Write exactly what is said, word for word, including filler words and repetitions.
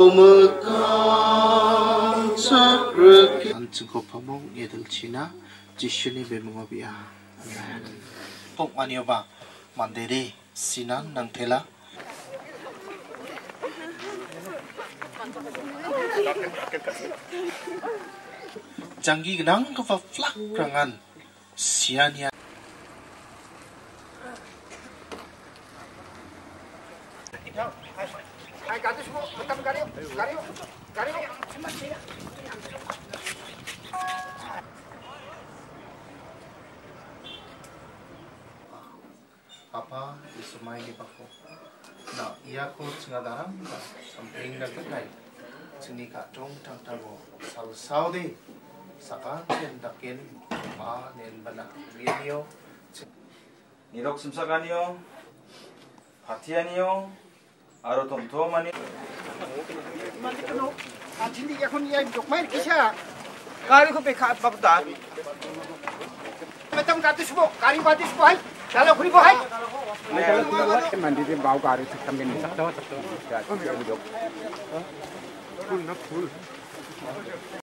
Anjingko pamong yedel Cina jishuni bemongobia. Pok manioba mandiri sinan nang tela. Janggi genang kefa flak rangan siania. Hai gadis bu, tetap gario, gario, gario. Papa isumai ni pako. Nah, ia ko cengadarang ba samping dak kai. Ceni ka tong tang tago sal saudi. Saka chen dakin ma nen bana video. Nirok simsaganiyo. Hatianiyo. Aro tomtomani. Mandi kono, anjing এখন ইয়া জকমাই কিসা? Kari ko pe khat babda. Macam gadis bu, kari gadis bu hai. Kalau kuri bu hai. Mandi di bau kari sekam gini. Full na full.